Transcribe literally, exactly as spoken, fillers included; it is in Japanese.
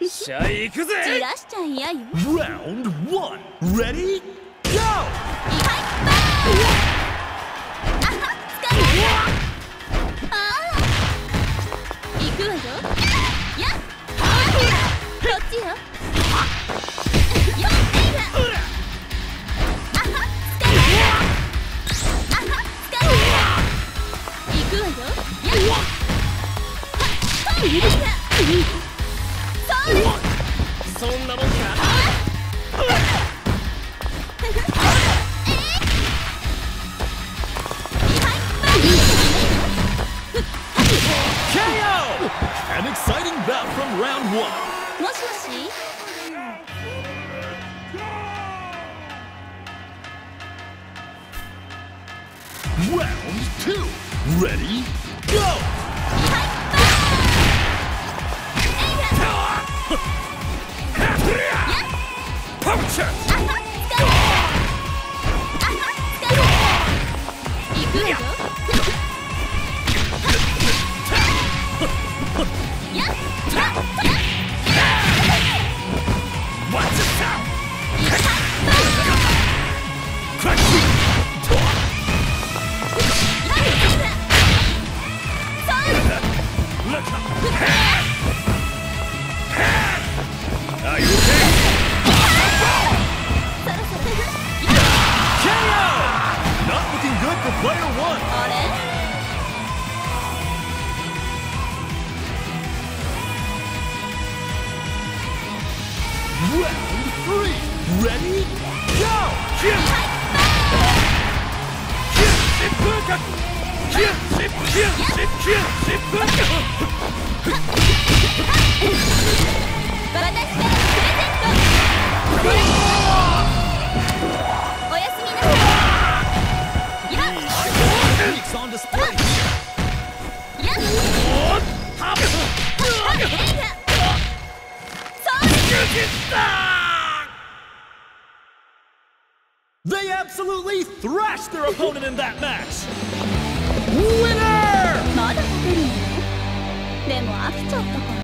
しゃ行くぜ。 じらしちゃ嫌よ。 Round one, ready, go! 行くわよ。やっこっちよ。よっあはつかない。あはつかない。行くわよ。やっはっ許した。それそんなもんか。An exciting bout from round one. もしもし。 Round two, ready, go! Puncher! 行くわよ。 Watch yourself! Look up! Are you okay? K O! Not looking good for player one. あれ Round three, ready, go! Ship! Ship! Ship! Ship! Ship! Ship! Ship! Ship! Ship! 私からプレゼント。おやすみなさい。やっ Techniques on display. やっ Hop! They absolutely thrashed their opponent in that match! Winner! まだ勝てるの？でも飽きちゃったから。